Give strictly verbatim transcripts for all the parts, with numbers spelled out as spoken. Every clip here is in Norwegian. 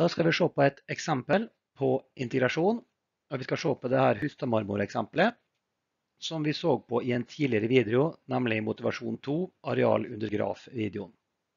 Da skal vi se på et eksempel på integrasjon, og vi skal se på det her Hustadmarmor-eksempelet, som vi så på i en tidligere video, nemlig motivasjon to, areal under graf-videoen.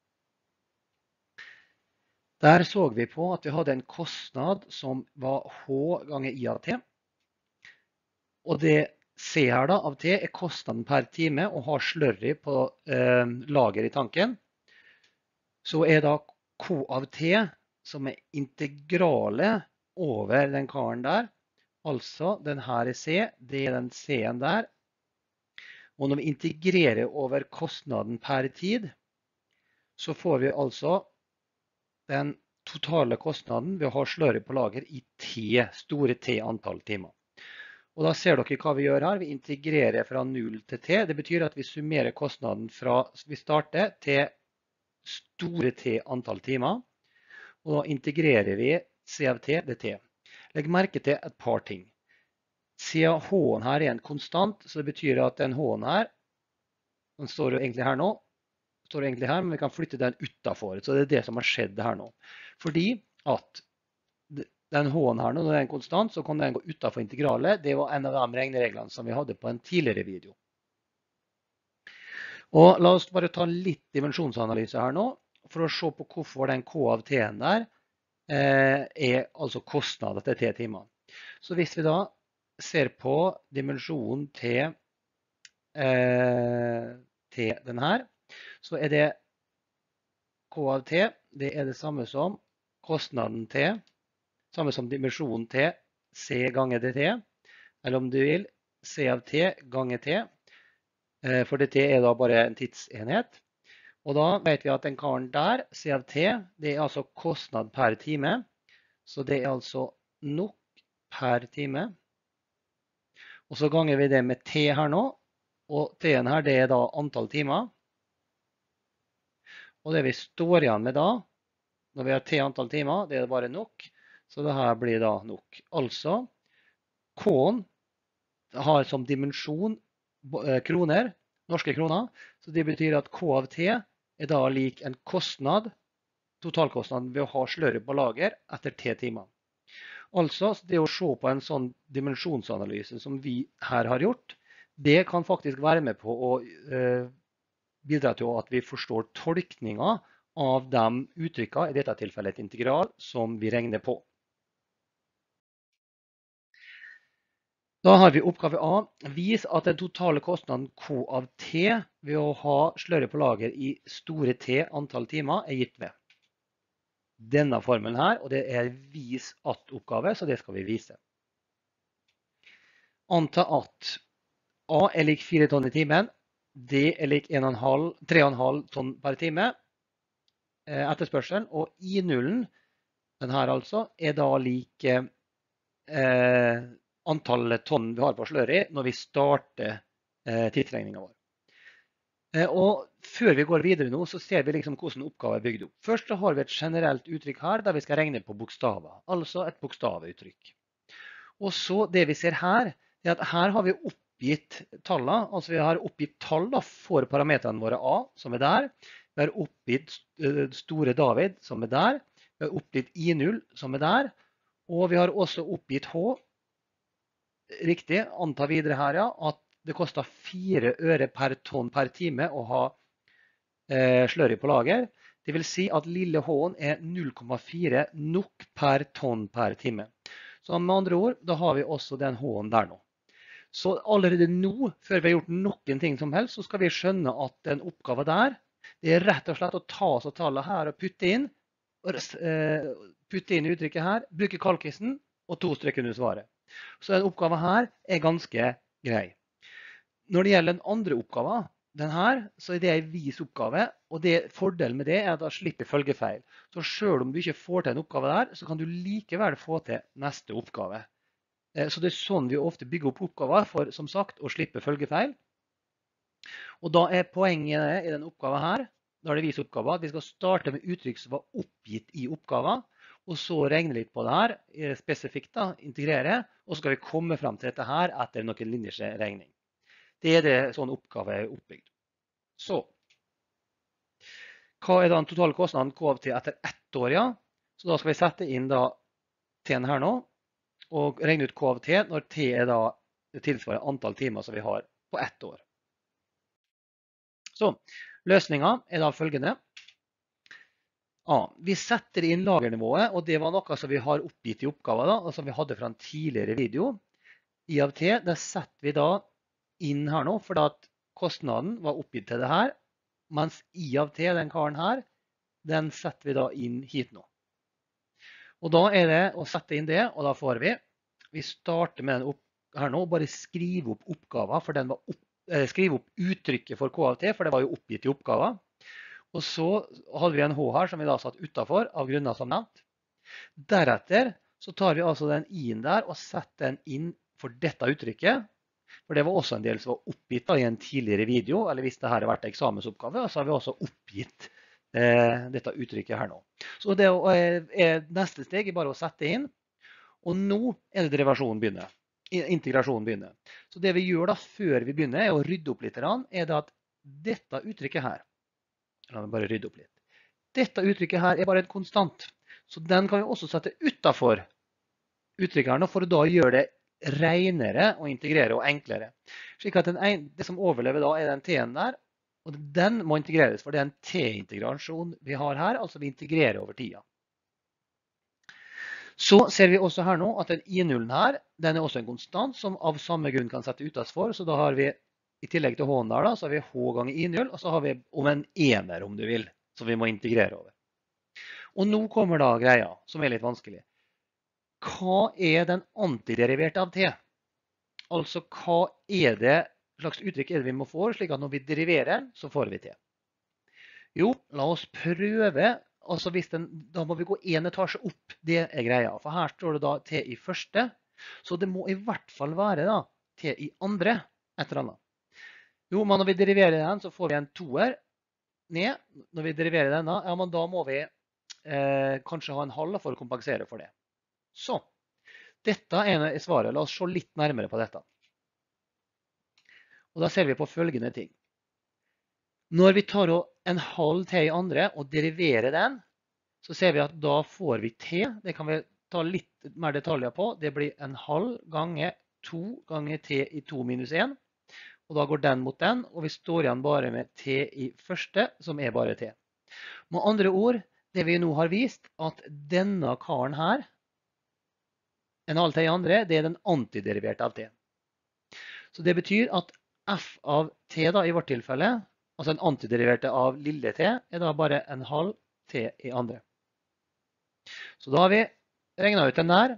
Der så vi på at vi hadde en kostnad som var H ganger I av T, og det C her da, av T er kostnaden per time å ha slurry på eh, lager i tanken. Så er da K av T som er integrale over den karen der. Altså, den her er C, det er den C-en der. Og når vi integrerer over kostnaden per tid, så får vi altså den totale kostnaden ved å ha slurry på lager i T, store T antall timer. Og da ser dere hva vi gjør her. Vi integrerer fra null til T. Det betyr at vi summerer kostnaden fra vi starter til store T antall timer. Og da integrerer vi C av T til T. Legg merke til et par ting. Siden H-en her er en konstant, så det betyr at den H-en her, den står jo egentlig her nå, står egentlig her, men vi kan flytte den utenfor. Så det er det som har skjedd her nå. Fordi at den H-en her nå, når det er en konstant, så kan den gå utenfor integralet. Det var en av de regnereglene som vi hadde på en tidligere video. Og la oss bare ta litt dimensjonsanalyse her nå, for å se på hvorfor den K av T-en der eh, er altså kostnader til T-timer. Så hvis vi da ser på dimensjonen til, eh, til den her, så er det K av T, det er det samme som kostnaden til, samme som dimensjonen til C ganger dt, eller om du vil C av T ganger T, eh, for dt er da bare en tidsenhet. Og da vet vi at den karen der, C av T, det er altså kostnad per time. Så det er altså nok per time. Og så ganger vi det med T her nå. Og T-en her, det er da antall timer. Og det vi står igjen med da, når vi har T antall timer, det er bare nok. Så det her blir da nok. Altså, K-en har som dimensjon kroner, norske kroner. Så det betyr at K av T er da lik en kostnad, totalkostnaden ved å ha slurry på lager etter T timer. Altså, det å se på en sånn dimensjonsanalyse som vi her har gjort, det kan faktisk være med på å eh, bidra til at vi forstår tolkninga av de uttrykkene, i dette tilfellet et integral, som vi regner på. Da har vi oppgave A. Vis at den totale kostnaden K av T ved å ha slurry på lager i store T antall timer er gitt ved denne formelen her, og det er vis at-oppgave, så det skal vi vise. Anta at A er lik fire tonn i timen, D er lik tre komma fem tonn per time etterspørselen, og I nullen, den her altså, er da lik eh, antallet tonn vi har på slurry når vi starter eh, tidsregningen vår. Eh, og før vi går videre nå, så ser vi liksom hvordan oppgaven er bygd opp. Først så har vi et generelt uttrykk her, der vi skal regne på bokstaver, altså et bokstavuttrykk. Og så det vi ser her, er at her har vi oppgitt tallene, altså vi har oppgitt tall da, for parametrene våre A, som er der. Vi har oppgitt store David, som er der. Vi har oppgitt I null, som er der. Og vi har også oppgitt H, riktig, anta videre her, ja, at det koster fire øre per tonn per time å ha eh, slurry på lager. Det vil si at lille H-en er null komma fire nok per tonn per time. Så med andre ord, da har vi også den H-en der nå. Så allerede nå, før vi har gjort noen ting som helst, så skal vi skjønne at den oppgaven der, det er rett og slett å ta oss av tallet her og putte inn, eh, putte inn uttrykket her, bruke kalkisen og to strekker under svaret. Så den oppgaven her er ganske grei. Når det gjelder den andre oppgaven, den her, så er det en vis oppgave, og det, fordelen med det er at da slipper følgefeil. Så selv om du ikke får til en oppgave der, så kan du likevel få til neste oppgave. Så det er sånn vi ofte bygger opp oppgaver for, som sagt, å slippe følgefeil. Og da er poenget i den oppgaven her, da er det vis oppgave, at vi skal starte med uttrykk som var oppgitt i oppgaven, og så regne litt på det her, spesifikt da, integrere, og så skal vi komme frem til dette her etter noen linjers regning. Det er det sånn oppgave er oppbygd. Så, hva er da den totale kostnaden K av T etter ett år, ja? Så da skal vi sette inn da t-en her nå, og regne ut k av t når t er da tilsvarer antall timer som vi har på ett år. Så løsningen er da følgende. A. Vi setter inn lagernivået, og det var noe som vi har oppgitt i oppgaven da, og som vi hadde fra en tidligere video. I av t, det setter vi da inn her nå, for at kostnaden var oppgitt til det her, mens i av t, den karen her, den setter vi da inn hit nå. Og da er det å sette inn det, og da får vi, vi starter med den opp, her nå, bare skrive opp oppgaven, for den var opp, eh, skrive opp uttrykket for k av t, for det var jo oppgitt i oppgaven. Og så hadde vi en h her som vi da satt utenfor av grunner som nevnt. Deretter så tar vi altså den i-en der og setter den inn for dette uttrykket. For det var også en del som var oppgitt da, i en tidligere video, eller hvis det her har vært eksamensoppgave, så har vi også oppgitt eh, dette uttrykket her nå. Så det er neste steg er bare å sette inn, og nå er det derivasjonen begynner, integrasjonen begynner. Så det vi gjør da før vi begynner er å rydde opp litt, er det at dette uttrykket her, la meg bare rydde opp litt. Dette uttrykket her er bare en konstant, så den kan vi også sette utenfor uttrykket her nå, for å da gjøre det renere og integrere og enklere. Slik at den, det som overlever da er den t-en der, og den må integreres, for det er en t-integrasjon vi har her, altså vi integrerer over tida. Så ser vi også her nå at den i-nullen her, den er også en konstant som av samme grunn kan sette utenfor, så da har vi i tillegg til h-en der da, så har vi h ganger i-null, og så har vi om en ener om du vil, som vi må integrere over. Og nå kommer da greia, som er litt vanskelig. Hva er den antideriverte av t? Altså, hva er det slags uttrykk er det vi må få, slik at når vi deriverer, så får vi t? Jo, la oss prøve, altså hvis den, da må vi gå en etasje opp, det er greia. For her står det da t i første, så det må i hvert fall være da t i andre, et eller annet. Jo, men når vi deriverer den, så får vi en toer ned. Når vi deriverer denne, ja, men da må vi eh, kanskje ha en halv for å kompensere for det. Så, dette er svaret. La oss se litt nærmere på dette. Og da ser vi på følgende ting. Når vi tar en halv t i andre og deriverer den, så ser vi at da får vi t. Det kan vi ta litt mer detaljer på. Det blir en halv ganger to ganger t i to minus en. Og da går den mot den, og vi står igjen bare med t i første, som er bare t. Med andre ord, det vi nå har vist, at denne karen her, en halv t i andre, det er den antideriverte av t. Så det betyr at f av t da, i vårt tilfelle, altså en antideriverte av lille t, er da bare en halv t i andre. Så da har vi regnet ut den der.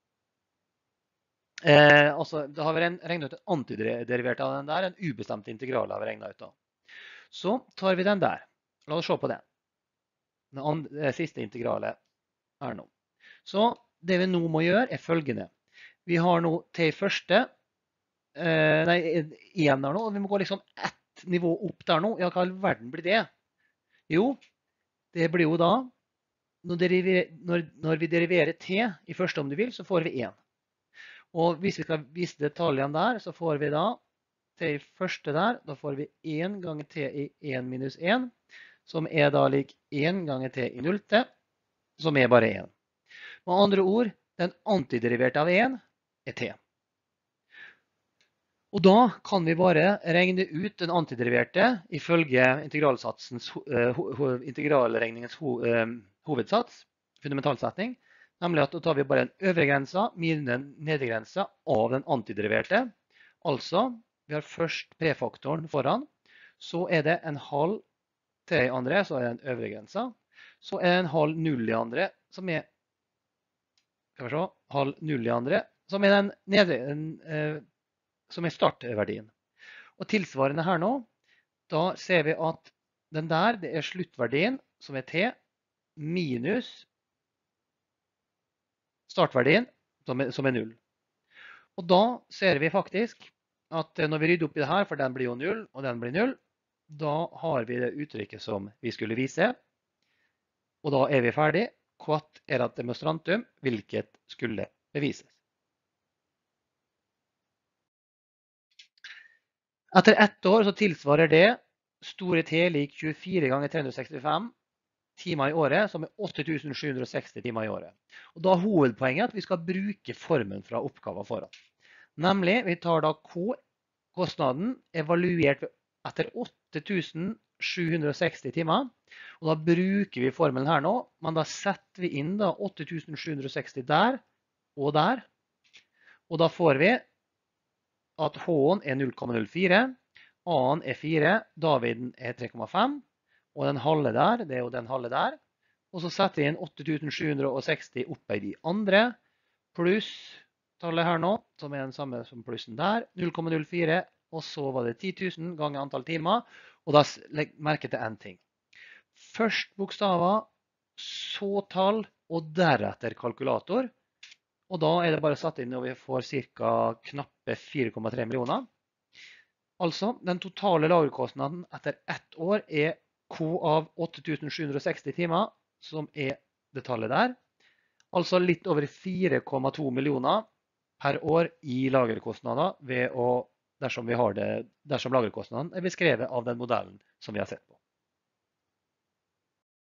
Eh, altså, da har vi regnet ut en antiderivert av den der, en ubestemt integral har vi regnet ut da. Så tar vi den der. La oss se på den. Den andre, det siste integralet er nå. Så det vi nå må gjøre er følgende. Vi har nå t i første, eh, nei, en der nå, og vi må gå liksom ett nivå opp der nå. Ja, hva i verden blir det? Jo, det blir jo da, når, deriver, når, når vi deriverer t i første om du vil, så får vi en. Og hvis vi skal vise detaljene der, så får vi da t i første der, da får vi en ganger t i en minus en, som er da lik en ganger t i nullte, som er bare en. Med andre ord, den antideriverte av en er t. Og da kan vi bare regne ut den antideriverte ifølge integralsatsens, uh, integralregningens ho, uh, hovedsats, fundamentalsetning. Nemlig at da tar vi bare en øvre grense minus den nedre grense av den antideriverte. Altså, vi har først prefaktoren foran, så er det en halv t i andre, så er det en øvre grense. Så er det en halv null i andre, som er, skal vi se, halv null i andre, som er den nedre, den, eh, som er startverdien. Og tilsvarende her nå, da ser vi at den der, det er sluttverdien, som er t, minus startverdien, som er, som er null. Og da ser vi faktisk at når vi rydder opp i det her, for den blir jo null, og den blir null, da har vi det uttrykket som vi skulle vise. Og da er vi ferdig. Quat erat demonstrantum, hvilket skulle bevises. Etter ett år så tilsvarer det store T lik tjuefire ganger tre hundre og sekstifem timer i året, som er åtte tusen sju hundre og seksti timer i året. Og da er hovedpoenget at vi skal bruke formelen fra oppgaven foran. Nemlig, vi tar da K, kostnaden, evaluert etter åtte tusen sju hundre og seksti timer. Og da bruker vi formelen her nå, men da setter vi inn da åtte tusen sju hundre og seksti der og der. Og da får vi at H-en er null komma null fire, A-en er fire, Daviden er tre komma fem, og den halve der, det er jo den halve der. Og så setter vi inn åtte tusen sju hundre og seksti oppe i de andre, pluss tallet her nå, som er den samme som plussen der, null komma null fire, og så var det ti tusen ganger antall timer, og da legg merke til en ting. Først bokstaver, så tall, og deretter kalkulator. Og da er det bare satt inn når vi får cirka knappe fire komma tre millioner. Altså, den totale lagerkostnaden etter ett år er K av åtte tusen sju hundre og seksti timer, som er det tallet der. Altså litt over fire komma to millioner per år i lagerkostnader ved å, dersom, vi har det, dersom lagerkostnaden er beskrevet av den modellen som vi har sett på.